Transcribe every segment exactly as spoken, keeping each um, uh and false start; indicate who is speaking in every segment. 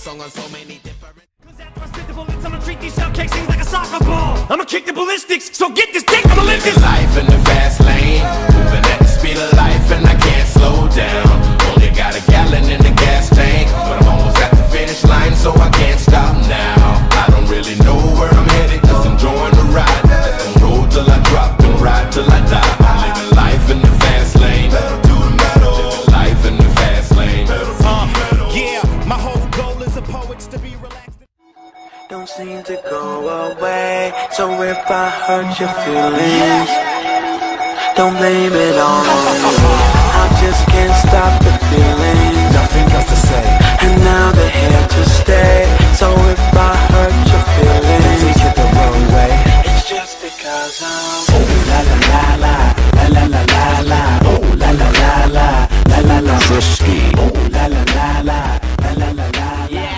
Speaker 1: song on so many different.
Speaker 2: Cause after I spit the bullets, I'ma treat these shell cakes things like a soccer ball. I'ma kick the ballistics, so get this dick, I'ma live this
Speaker 1: life in the fast lane, moving at the speed of life, and I can't slow down. Only got a gallon in the gas tank, but I'm almost at the finish line, so I can't stop now. I don't really know where I'm headed, just enjoying the ride. Let's go roll till I drop and ride till I die. I'm living life in the fast lane, living life in the fast lane.
Speaker 2: Uh, yeah, my whole goal is a poet's to be relaxed.
Speaker 3: Don't seem to go away, so if I hurt your feelings, don't blame it on me. I just can't stop the feelings.
Speaker 4: Nothing else to say,
Speaker 3: and now they're here to stay. So if I hurt your feelings,
Speaker 4: don't take it the wrong way.
Speaker 3: It's just because I'm
Speaker 4: oh la la la la la la la la la. Oh la la la la la la la frisky. Oh la la la la la la la la. Yeah.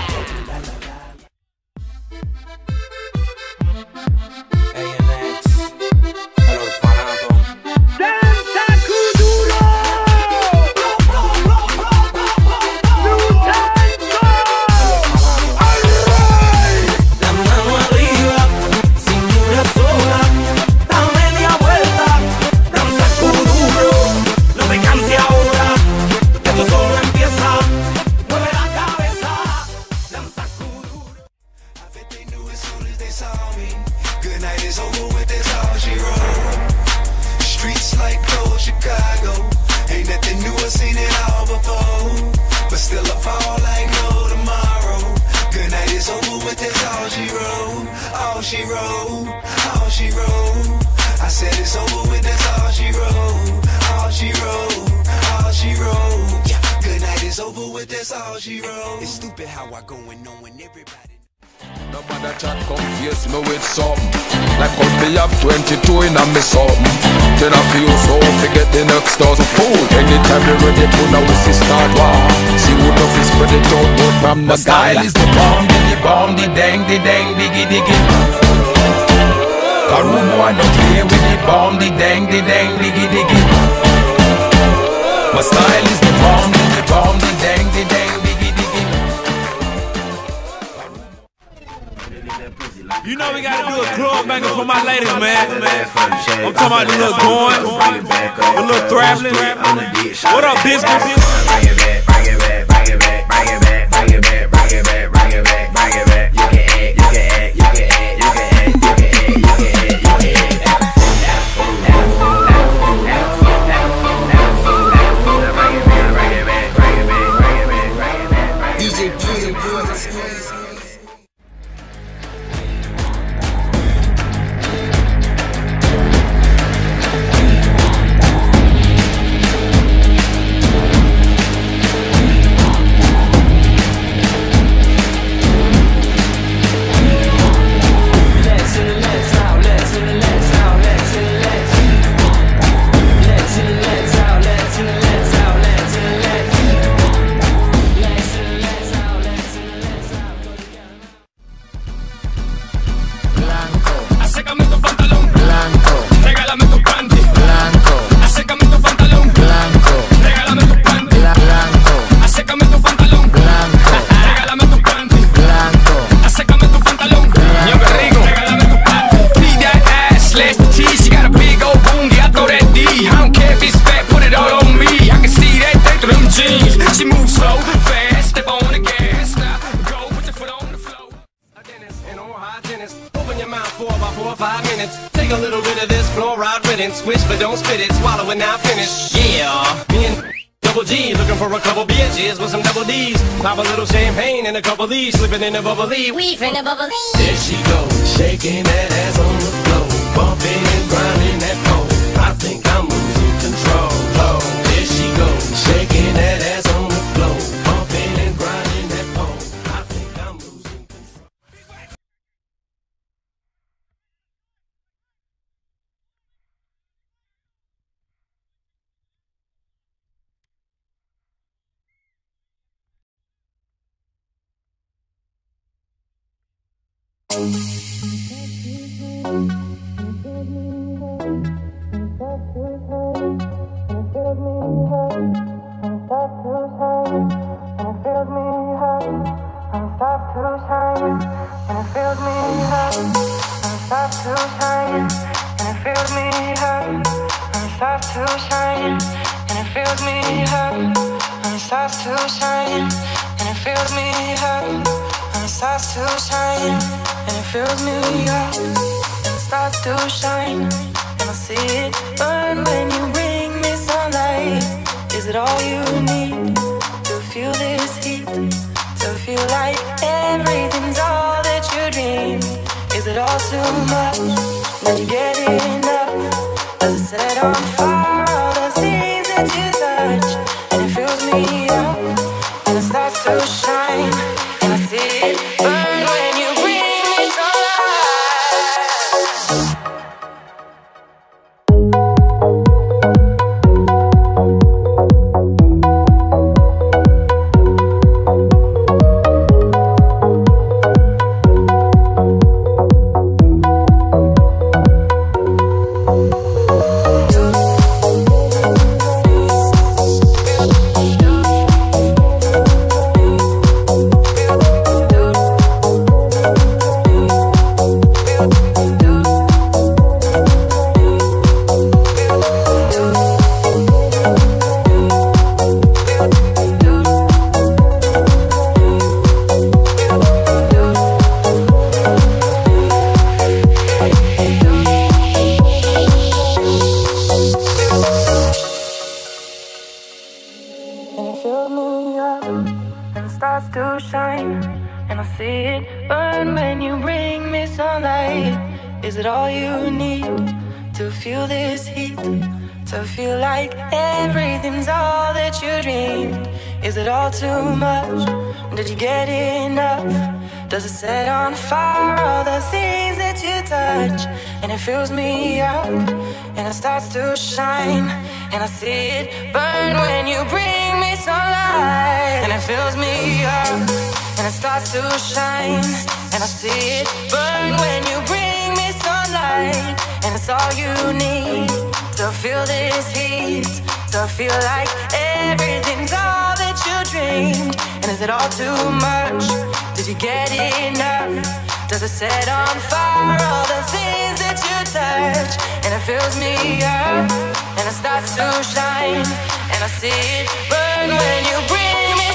Speaker 5: She wrote, all she wrote. I said it's over with, that's all she wrote. All she wrote, all she wrote. Yeah, good night is over with, that's all she wrote. It's stupid how I go and knowing everybody.
Speaker 6: Nobody chat confuse me with something. Like how me have twenty-two in a me something. Then I feel so forget the next dozen food. Anytime you ready to now we see start war. See who love is spread it out, but from the style is the bomb, the bomb, the dang, the dang, diggy diggy. A room boy don't play with the bomb, the dang, the dang, diggy diggy. My style is the bomb, the bomb, the dang, the dang, diggy diggy.
Speaker 2: You know we gotta do a club banger for my ladies, man. I'm talking about the little going, the little traveling. What up, biscuit?
Speaker 5: Bring it back, bring it back, bring it back, bring it back, bring it back, bring it back, bring it back, bring it back. You can act, you can act, you can act, you can act, you can act, you can act, you can act. D J P,
Speaker 7: take a little bit of this fluoride riddance. Squish but don't spit it, swallow it now finish. Yeah, me and Double G looking for a couple bitches with some double D's. Pop a little champagne and a couple E's, slipping in the bubbly.
Speaker 8: We finna bubbly.
Speaker 7: There she goes, shaking that ass on the floor, bumping and grinding that pole. I think I'm losing control. Oh, there she goes, shaking that ass on the floor, bumping and grinding that pole. I think I'm losing control.
Speaker 3: I'm
Speaker 8: to shine, and it fills me up. And it starts to shine, and it fills me up. And it starts to shine, and it fills me up. And it starts to shine, and it fills me up. And it starts to shine, and I see it burn when you bring me sunlight. Is it all you need to feel this heat? To feel like everything's all that you dream? Is it all too much? Did you get enough? Does it set on fire all the things that you touch? And it fills me up, and it starts to shine, and I see it burn when you bring me too much? Did you get enough? Does it set on fire all the things that you touch? And it fills me up, and it starts to shine, and I see it burn when you bring me sunlight. And it fills me up, and it starts to shine, and I see it burn when you bring me sunlight. And it's all you need to feel this heat, to feel like everything's all that you dreamed. And is it all too much? Did you get enough? Does it set on fire all the things that you touch? And it fills me up, and it starts to shine, and I see it burn when you bring me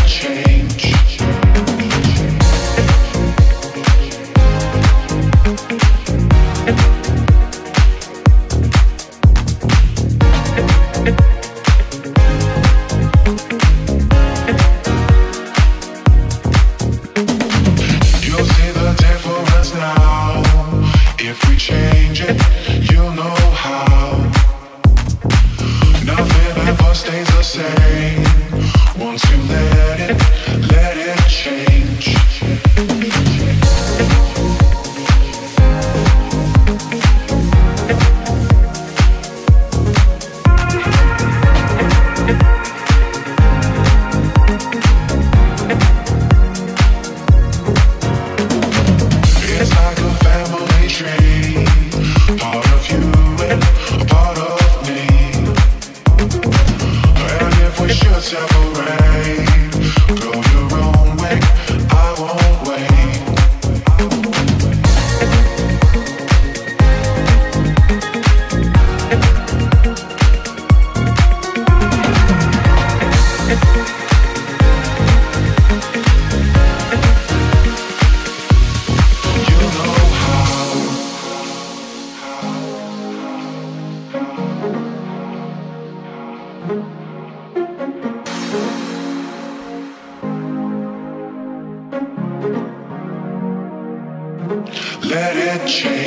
Speaker 5: Let it change.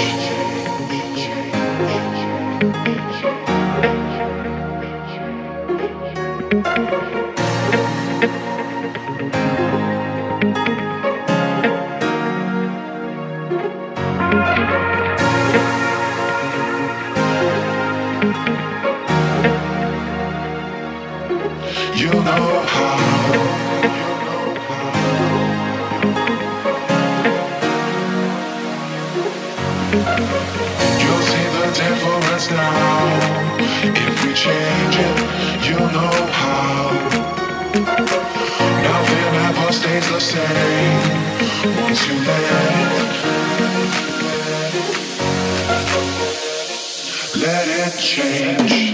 Speaker 5: You know how. You'll see the difference now. If we change it, you know how. Nothing ever stays the same once you let it. Let it change.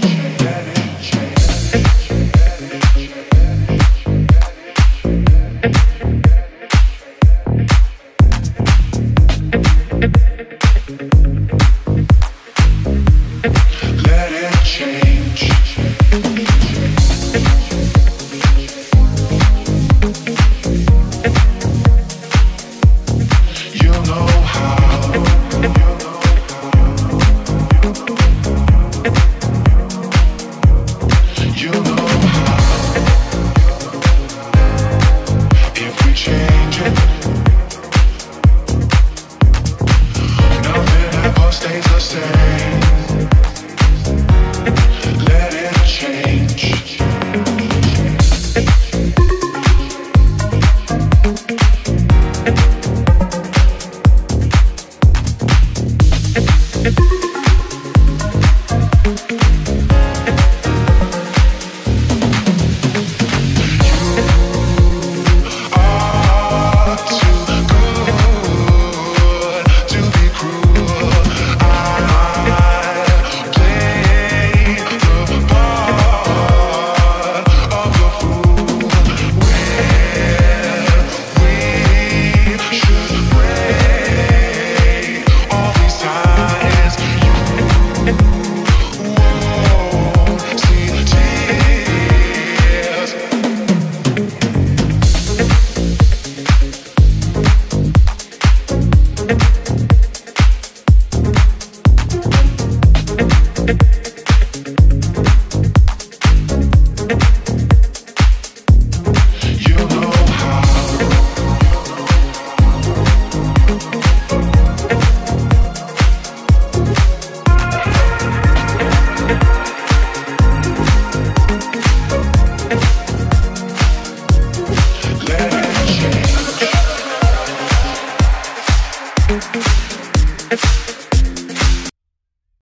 Speaker 5: You know